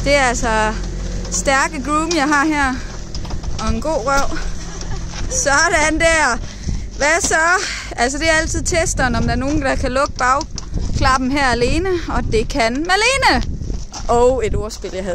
Det er altså stærke groom, jeg har her. Og en god røv. Sådan der. Hvad så? Altså det er altid testeren, om der er nogen, der kan lukke bagklappen her alene. Og det kan Malene. Og et ordspil, jeg havde.